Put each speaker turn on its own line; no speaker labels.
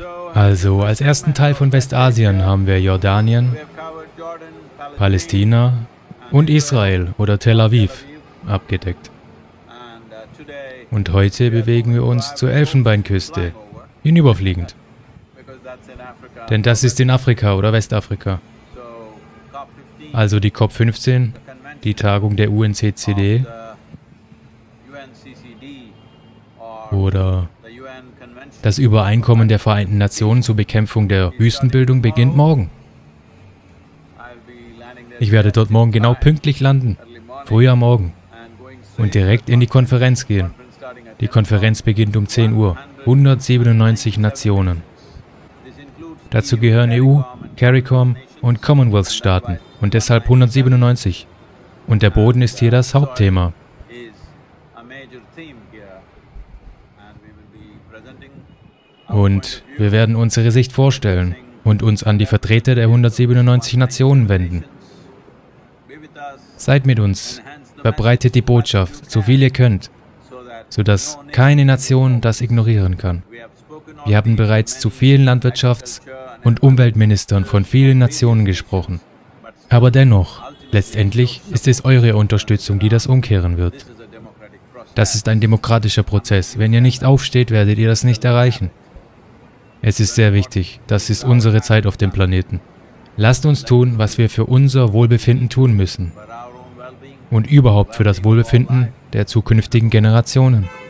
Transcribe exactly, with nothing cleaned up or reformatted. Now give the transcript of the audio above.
Also, als ersten Teil von Westasien haben wir Jordanien, Palästina und Israel oder Tel Aviv abgedeckt. Und heute bewegen wir uns zur Elfenbeinküste, hinüberfliegend. Denn das ist in Afrika oder Westafrika. Also die COP fünfzehn, die Tagung der U N C C D oder das Übereinkommen der Vereinten Nationen zur Bekämpfung der Wüstenbildung beginnt morgen. Ich werde dort morgen genau pünktlich landen, früh am Morgen, und direkt in die Konferenz gehen. Die Konferenz beginnt um zehn Uhr. hundertsiebenundneunzig Nationen. Dazu gehören E U, CARICOM und Commonwealth-Staaten und deshalb hundertsiebenundneunzig. Und der Boden ist hier das Hauptthema. Und wir werden unsere Sicht vorstellen und uns an die Vertreter der hundertsiebenundneunzig Nationen wenden. Seid mit uns, verbreitet die Botschaft, so viel ihr könnt, sodass keine Nation das ignorieren kann. Wir haben bereits zu vielen Landwirtschafts- und Umweltministern von vielen Nationen gesprochen. Aber dennoch, letztendlich ist es eure Unterstützung, die das umkehren wird. Das ist ein demokratischer Prozess. Wenn ihr nicht aufsteht, werdet ihr das nicht erreichen. Es ist sehr wichtig. Das ist unsere Zeit auf dem Planeten. Lasst uns tun, was wir für unser Wohlbefinden tun müssen. Und überhaupt für das Wohlbefinden der zukünftigen Generationen.